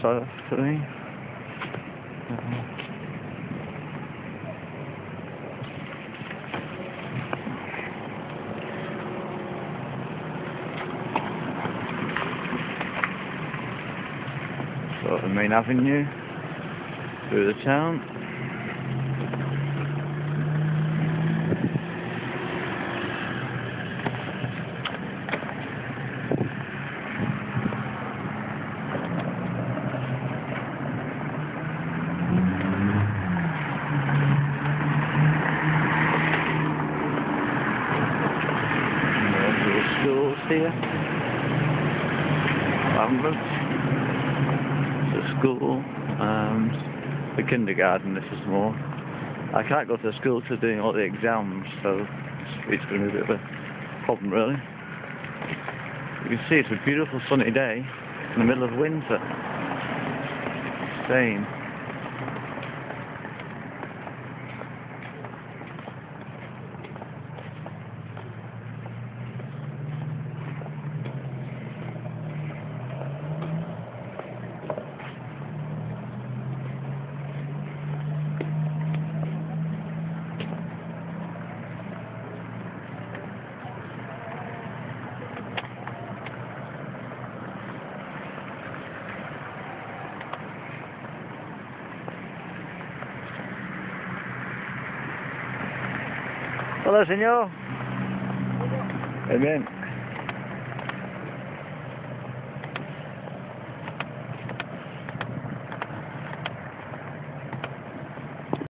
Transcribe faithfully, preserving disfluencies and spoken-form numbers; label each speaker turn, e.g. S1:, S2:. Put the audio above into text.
S1: surf today. Uh, so the main avenue through the town. Schools here. Lambeth. The school. Um, the kindergarten, this is more. I can't go to school to doing all the exams, so it's going to be a bit of a problem, really. You can see it's a beautiful sunny day in the middle of winter. Insane. Hola, señor. Bien, bien.